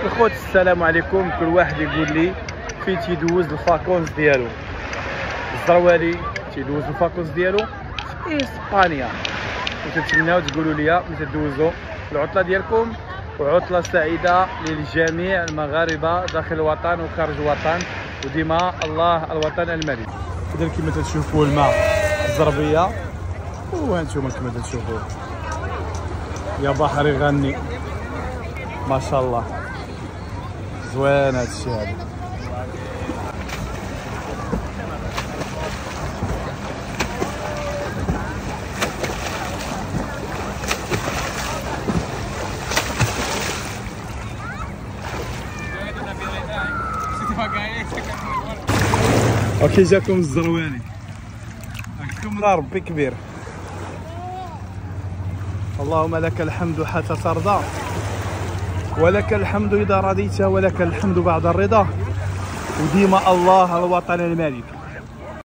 الخوت السلام عليكم. كل واحد يقول لي فين تيدوز الفاكونس ديالو. الزروالي تيدوز الفاكونس ديالو في اسبانيا، وتتمناو تقولوا لي ملي تدوزوا العطله ديالكم، وعطله سعيده للجميع المغاربه داخل الوطن وخارج الوطن، وديما الله الوطن الملك. كذا كما تشوفوا الماء الزربيه، وهانتوما كما تشوفوا يا بحر يغني ما شاء الله. زوين هادشي هذا. وكي جاكم الزرواني عندكم ربي كبير. اللهم لك الحمد حتى ترضى، ولك الحمد إذا رضيت، ولك الحمد بعد الرضا، وديما الله الوطن الملك.